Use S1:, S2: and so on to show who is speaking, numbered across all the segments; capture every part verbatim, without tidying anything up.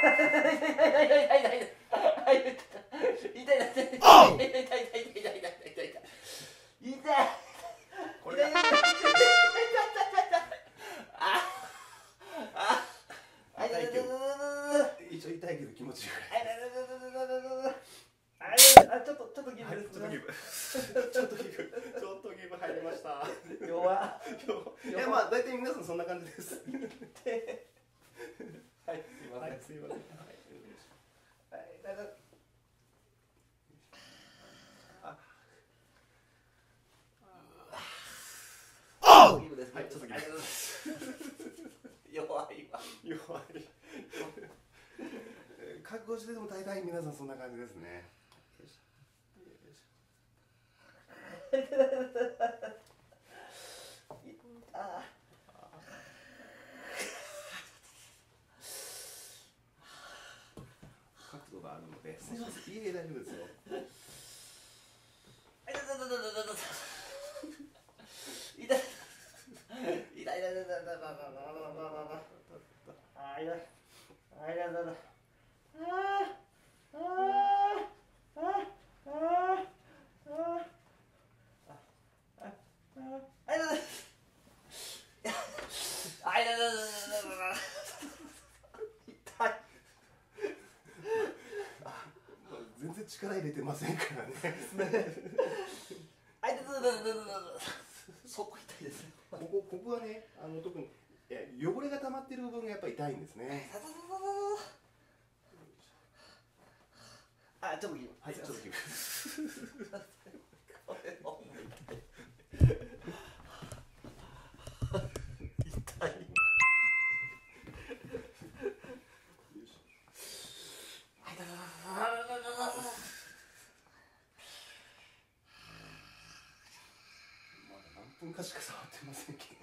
S1: 一応痛いけど気持ちいい。
S2: あ、ちょっとちょっとギブです。
S1: ちょっとギブ。ちょっとギブ。ちょっとギブ入りました。
S2: 弱。
S1: いやまあ大体皆さんそんな感じです。
S2: はい、すいません。
S1: はい、すいません。
S2: あ、ギブです。
S1: はい、ちょっとギブ。
S2: 弱いわ。
S1: 弱い。覚悟してでも大体皆さんそんな感じですね。角度があるので、すいません、いいえ、大丈夫ですよ。全然力入れてませんからね。
S2: そこ痛いですね。
S1: ここ、ここはね、あの特に汚れが溜まってる部分がやっぱり痛いんですね。
S2: あ、ちょっとギブ。
S1: はい、ちょっとギブ。
S2: これも痛い。痛い。
S1: 何分かしか触ってませんけど。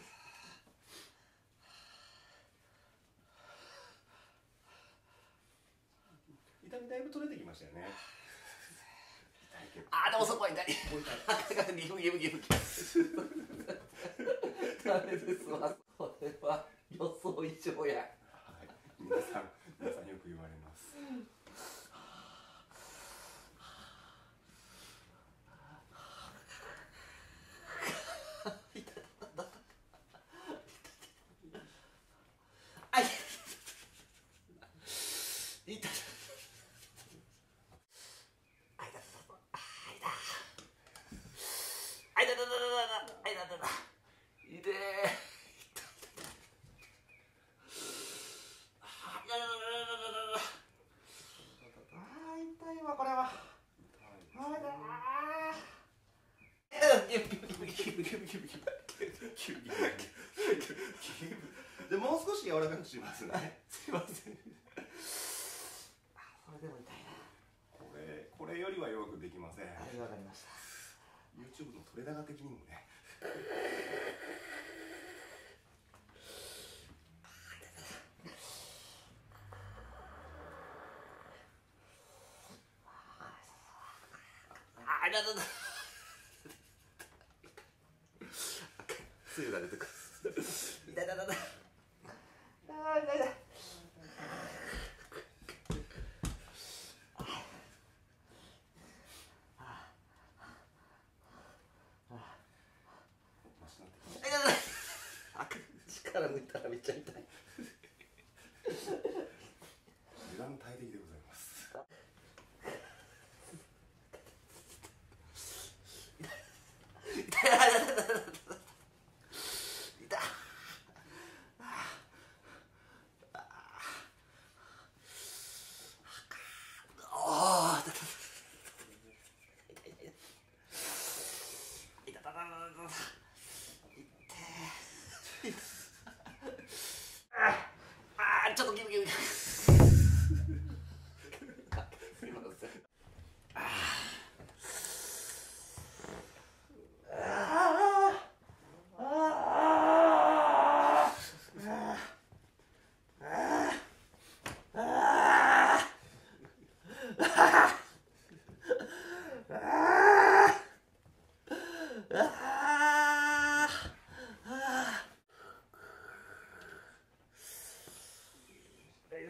S1: 痛みだいぶ取れてきましたよね。
S2: あ、でもそこは痛い。ギブギブギブ。ダメですわ。これは予想以上や。
S1: はい、皆さん、皆さんよく言われます。でもう少し柔らかくしますね。すいません。
S2: それでも痛いな。
S1: これこれよりは弱くできません。
S2: はい、わかりました。
S1: YouTube の撮れ高的にもね。
S2: あ、いやだだ。つゆが出てくる。痛いだだだ。あ、痛いだ。力抜いたらめっちゃ痛い。
S1: 油断大敵でございます。
S2: 痛い痛い痛い痛い。ちょっとギブギブ。すみません。痛い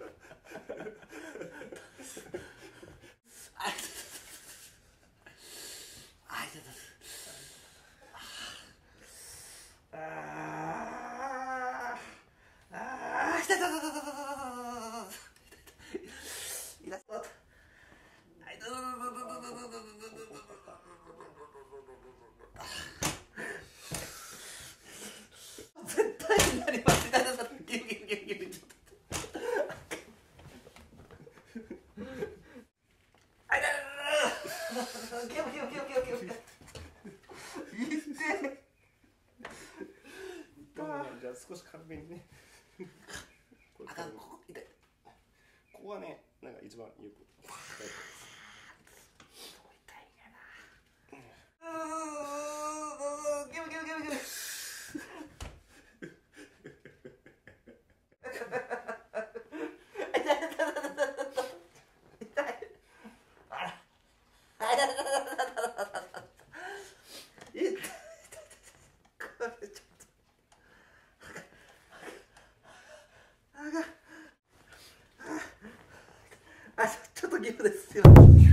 S2: 絶対になります。痛い痛い痛い。ギリギリギリギリ。あいたいたいた。ギリギリギリギリギリ。
S1: じゃあ少し軽めにね。
S2: あかん、ここ痛い。
S1: ここはね、なんか一番よく。
S2: あ、ちょっとギブです。すいません。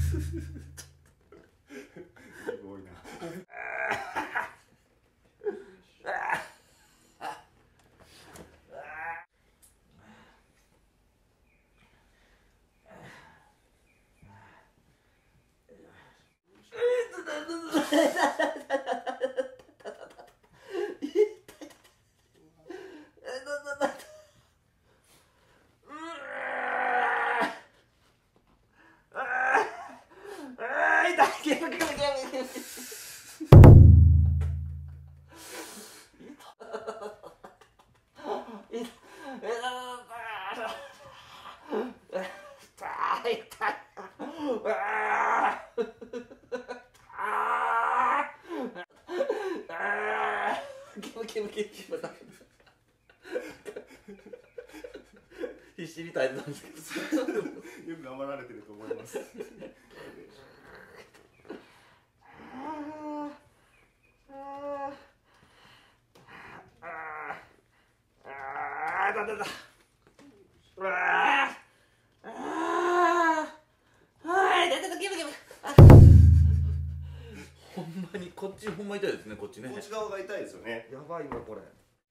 S1: すごいな。
S2: 必死に耐えてたんですけど
S1: よく頑張られてると思います。
S2: ほんまにこっちほんま痛いですね、こっちね。
S1: こっち側が痛いですよね。
S2: やばいわこれ。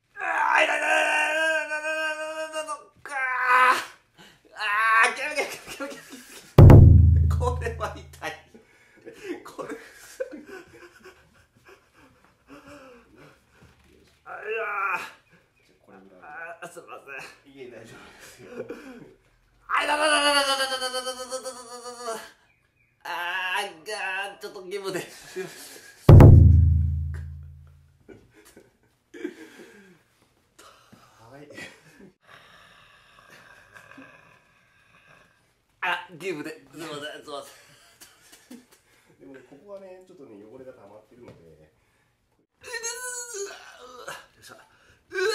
S2: これは痛い。これ。あいや。
S1: これぐらい。
S2: あ、すみません。
S1: いえ、大丈夫ですよ。
S2: あいだだだだだだだだだだだだだだ。あーがーちょっとゲームで。
S1: はい。
S2: あ、ゲームで。すみません、すみません。
S1: でもね、ここはね、ちょっとね、汚れが溜まってるので。
S2: よいしょ。うわ